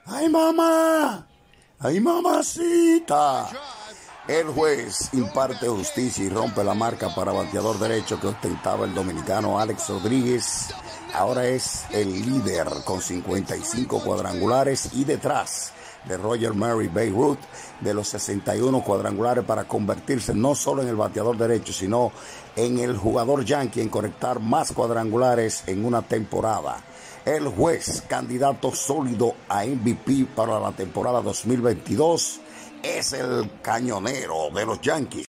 ¡Ay, mamá! ¡Ay, mamacita! El juez imparte justicia y rompe la marca para bateador derecho que ostentaba el dominicano Alex Rodríguez. Ahora es el líder con 55 cuadrangulares y detrás de Roger Mary Babe Ruth de los 61 cuadrangulares para convertirse no solo en el bateador derecho, sino en el jugador yankee en conectar más cuadrangulares en una temporada. El juez, candidato sólido a MVP para la temporada 2022, es el cañonero de los Yankees.